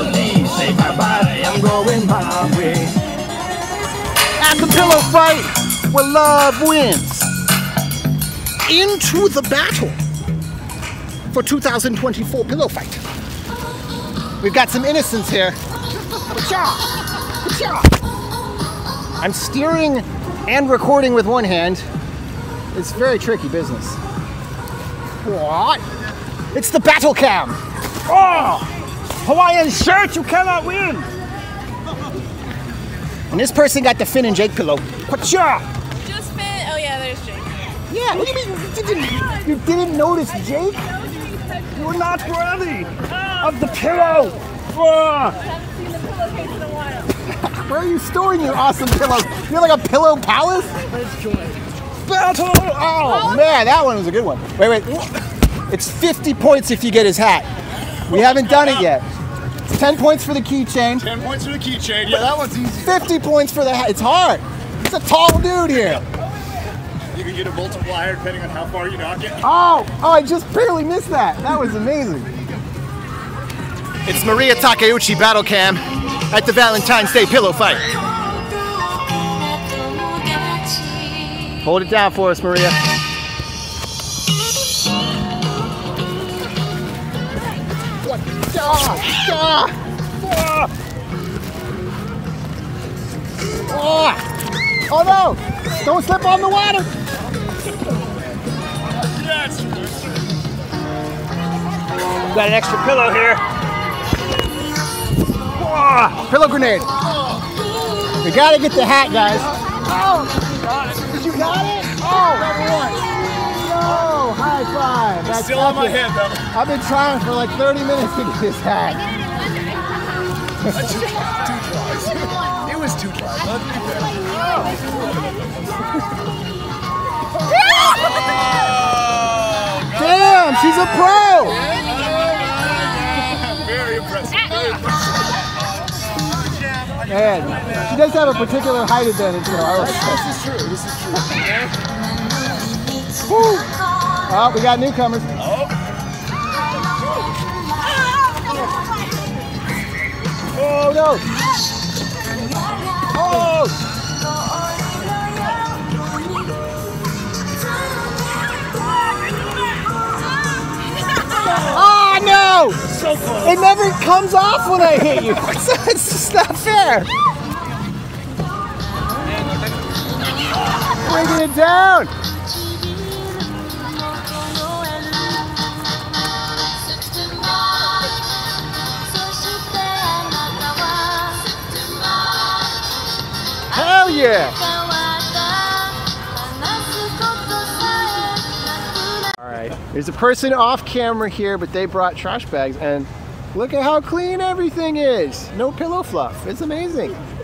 please say bye-bye, I'm going my way. At the pillow fight, where love wins. Into the battle for 2024 pillow fight. We've got some innocents here. I'm steering and recording with one hand. It's very tricky business. What? It's the battle cam. Oh, Hawaiian shirt, you cannot win. And this person got the Finn and Jake pillow. Kwacha! Just Finn. Oh yeah, there's Jake. Yeah, what do you mean you didn't notice Jake? You were not worthy of the pillow. I haven't seen the pillowcase in a while. Where are you storing your awesome pillows? You're like a pillow palace? Let's join. Battle! Oh man, that one was a good one. Wait. It's 50 points if you get his hat. We haven't done it yet. It's 10 points for the keychain. 10 points for the keychain. Yeah, that one's easy. 50 points for the hat. It's hard. It's a tall dude here. You can get a multiplier depending on how far you knock it. Oh, I just barely missed that. That was amazing. It's Maria Takeuchi battle cam at the Valentine's Day pillow fight. Hold it down for us, Maria. Oh no! Don't slip on the water! Yes. Got an extra pillow here. Pillow grenade. We gotta get the hat, guys. Oh! Did you got it? Oh! Oh! High five! That's Still on my head, though. I've been trying for like 30 minutes to get this hat. Two tries. It was 2 tries. Let's be fair. Damn! She's a pro! Very impressive. Man, she does have a particular height advantage in our This is true. This is true. Woo! Oh, we got newcomers. Oh no! Oh! Oh no! So close. It never comes off when I hit you. It's just not fair. Bringing it down. Hell yeah! Alright, there's a person off camera here, but they brought trash bags, and look at how clean everything is. No pillow fluff. It's amazing.